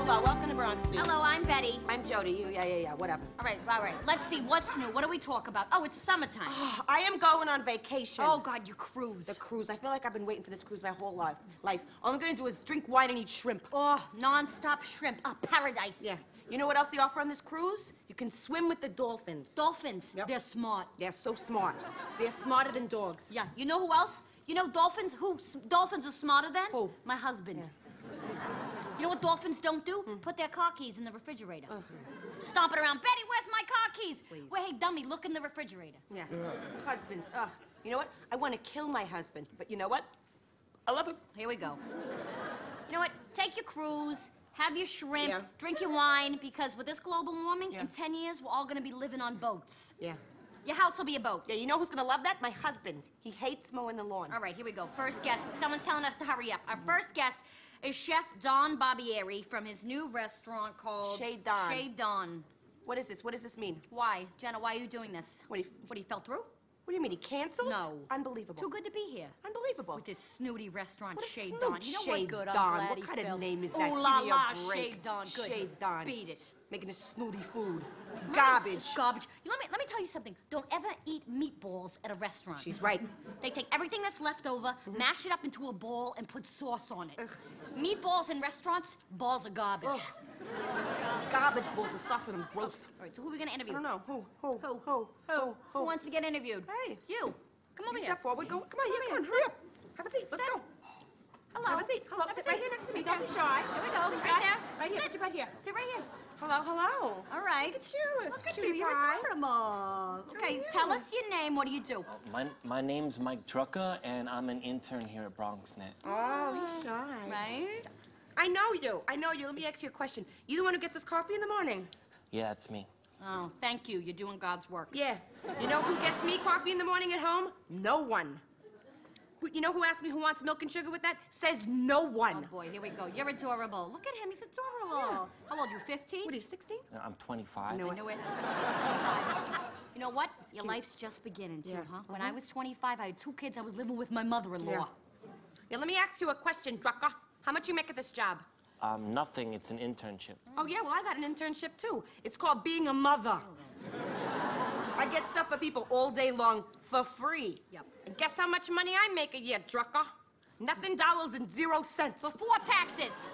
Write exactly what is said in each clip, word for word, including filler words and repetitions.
hello. Welcome to Bronx Beat. Hello, I'm Betty. I'm Jodi. You, yeah, yeah, yeah, whatever. All right, all right. Let's see, what's new? What do we talk about? Oh, it's summertime. I am going on vacation. Oh, God, your cruise. The cruise. I feel like I've been waiting for this cruise my whole life. Life. All I'm gonna do is drink wine and eat shrimp. Oh, non-stop shrimp. A paradise. Yeah. You know what else they offer on this cruise? You can swim with the dolphins. Dolphins. Yep. They're smart. They're so smart. They're smarter than dogs. Yeah. You know who else? You know dolphins? Who dolphins are smarter than? Who? My husband. Yeah. You know what dolphins don't do? Mm. Put their car keys in the refrigerator. Ugh. Stomp it around. Betty, where's my car keys? Please. Well, hey, dummy, look in the refrigerator. Yeah. Husbands. Ugh. You know what? I want to kill my husband, but you know what? I love him. Here we go. You know what? Take your cruise, have your shrimp, Yeah. drink your wine, because with this global warming, Yeah. in ten years, we're all gonna be living on boats. Yeah. Your house will be a boat. Yeah, you know who's gonna love that? My husband. He hates mowing the lawn. All right, here we go. First guest. Someone's telling us to hurry up. Our first guest is Chef Don Barbieri from his new restaurant called Chez Don. Chez Don. What is this? What does this mean? Why? Jenna, why are you doing this? What, he, What, he fell through? what do you mean, he canceled? No. Unbelievable. Too good to be here. Unbelievable. With this snooty restaurant, What a Chez snoot, Don. You know Chez what? Good. I'm Don. glad What he kind of fell. name is that? Ooh Give la me a la, break. Chez Don. Good. Chez Don. Beat it. Making this snooty food. It's garbage. Garbage. You know, let me, let me tell you something. Don't ever eat meatballs at a restaurant. She's right. They take everything that's left over, Mm-hmm. mash it up into a ball, and put sauce on it. Ugh. Meatballs in restaurants, balls of garbage. Ugh. Garbage balls are soft and gross. All right, so who are we going to I interview? don't know. Who? Who? Who? Who? Who? Who wants to get interviewed? Hey. You. Come over You here. step forward. Go. Come on. Yeah, come on. here. Hurry up. Have a seat. Let's Sit. go. Hello. Have a seat. Hello. Have a Sit right seat. here next to me. Okay. Don't be shy. Here we go. Don't be Right shy. there. Right here. Sit. Sit right here. Sit right here. Hello. Hello. All right. Look at you. Look at Cutie you. You're pie. adorable. Okay, you? tell us your name. What do you do? My, my name's Mike Drucker, and I'm an intern here at Bronx Net. Oh, he's shy. Right? I know you. I know you. Let me ask you a question. You the one who gets us coffee in the morning? Yeah, it's me. Oh, thank you. You're doing God's work. Yeah. You know who gets me coffee in the morning at home? No one. Who, you know who asked me who wants milk and sugar with that? Says no one. Oh, boy, here we go. You're adorable. Look at him. He's adorable. How old are you, fifteen? What are you, sixteen? Uh, I'm twenty-five. No. I knew it. You know what? Your life's just beginning, too, Yeah. huh? When Mhm. I was twenty-five, I had two kids. I was living with my mother-in-law. Yeah. Yeah, let me ask you a question, Drucker. How much you make at this job? Um, nothing. It's an internship. Oh, yeah, well, I got an internship, too. It's called being a mother. I get stuff for people all day long for free. Yep. And guess how much money I make a year, Drucker? Nothing dollars and zero cents. Before taxes.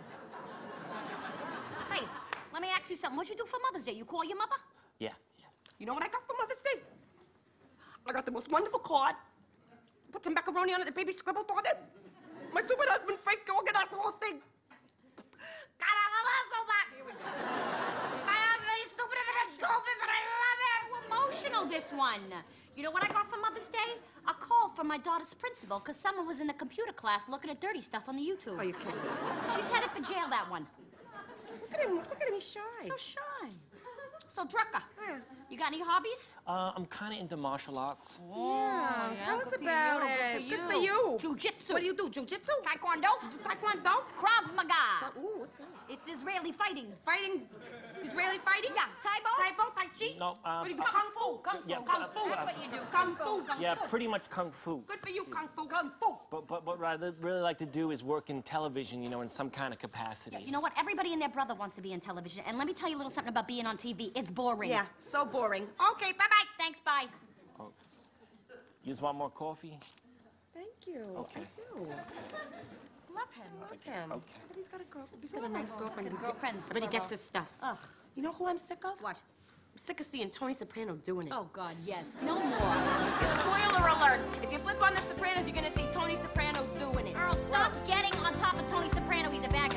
Hey, let me ask you something. What'd you do for Mother's Day? You call your mother? Yeah, yeah. You know what I got for Mother's Day? I got the most wonderful card. Put some macaroni on it, the baby scribbled on it. My stupid husband, Frank, organized the whole thing. God, I love him so much. My husband, he's stupider than a dolphin, but I love him. Emotional, this one. You know what I got for Mother's Day? A call from my daughter's principal, because someone was in a computer class looking at dirty stuff on the YouTube. Oh, you kidding me? She's headed for jail, that one. Look at him, look at him, he's shy. So shy. So, Drucker, Yeah. you got any hobbies? Uh, I'm kind of into martial arts. Oh, Tell us good for about you, it. Good for Good you. for you. Jiu-jitsu. What do you do, jiu-jitsu? Taekwondo. You do taekwondo? Krav Maga. Ooh, what's that? It's Israeli fighting. Fighting, Israeli fighting? Yeah, Tai Bo? Tai Bo, Tai Chi? No, um, What do you do, Kung Kung Fu. Fu? Kung Fu. Yeah, Kung uh, Fu. uh, That's what you do. Kung Fu. Kung Yeah, Fu. pretty much kung fu. Good for you, Kung Fu. Kung Fu. But, but what I really like to do is work in television, you know, in some kind of capacity. You know what? Everybody and their brother wants to be in television. And let me tell you a little something about being on T V. It's boring. Yeah, so boring. Okay, bye-bye. Thanks, bye. Oh. You just want more coffee? Thank you. Okay. I do. Love him. Love him. Okay. But he's got a girl. He's got a nice girlfriend. Got a girlfriend. But he gets his stuff. Ugh. You know who I'm sick of? What? I'm sick of seeing Tony Soprano doing it. Oh, God, yes. No more. Spoiler alert. If you flip on The Sopranos, you're gonna see Tony Soprano doing it. Earl, stop getting on top of Tony Soprano. He's a bad